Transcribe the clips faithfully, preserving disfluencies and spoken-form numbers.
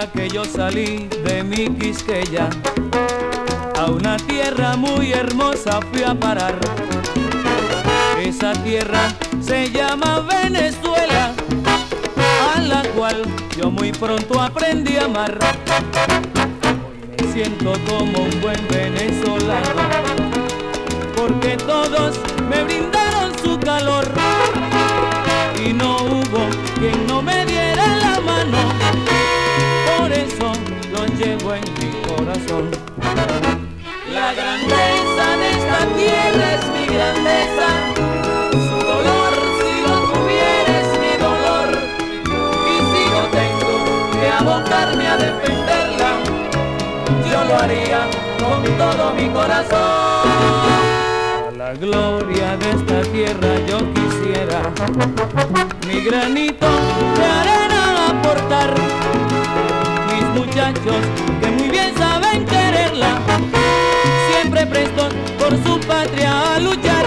día que yo salí de mi Quisqueya, a una tierra muy hermosa fui a parar. Esa tierra se llama Venezuela, a la cual yo muy pronto aprendí a amar. Hoy me siento como un buen venezolano, porque todos me brindaron su calor y no hubo quien no me diera la mano. Por eso lo llevo en mi corazón. La grandeza de esta tierra es mi grandeza, su dolor si lo tuviera es mi dolor, y si no tengo que abocarme a defenderla, yo lo haría con todo mi corazón. A la gloria de esta tierra yo quisiera mi granito de arena aportar. Mis muchachos que muy bien saben quererla, siempre prestos por su patria a luchar.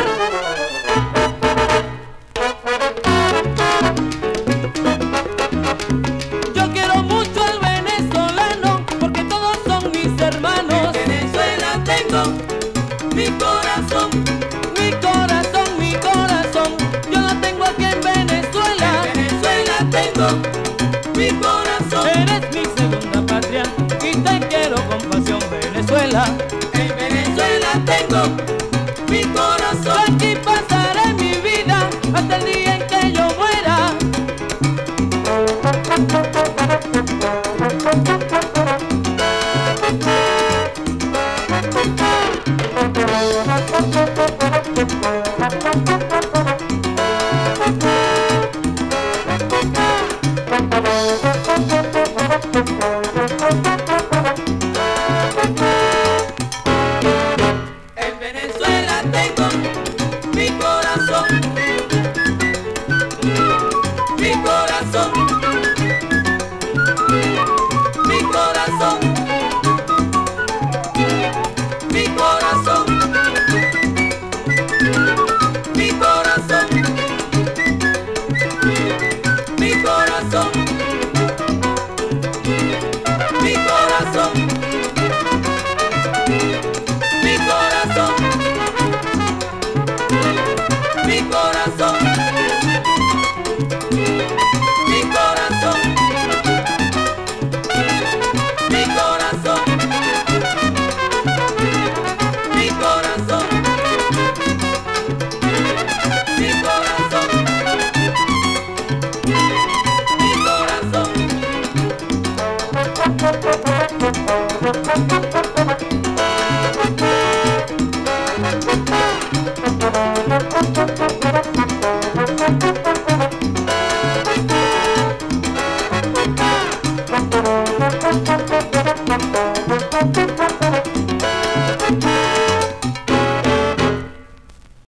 Yo quiero mucho al venezolano, porque todos son mis hermanos. En Venezuela tengo mi corazón, mi corazón, mi corazón. Yo lo tengo aquí en Venezuela. En Venezuela tengo mi corazón. Eres mi segunda patria y te quiero con pasión, Venezuela. En Venezuela tengo mi corazón. Aquí pasaré mi vida hasta el día en que yo muera. En Venezuela tengo mi corazón, mi corazón, mi corazón, mi corazón, mi corazón, mi corazón, mi corazón, mi corazón, mi corazón, mi corazón, mi corazón, mi corazón, mi corazón, mi corazón.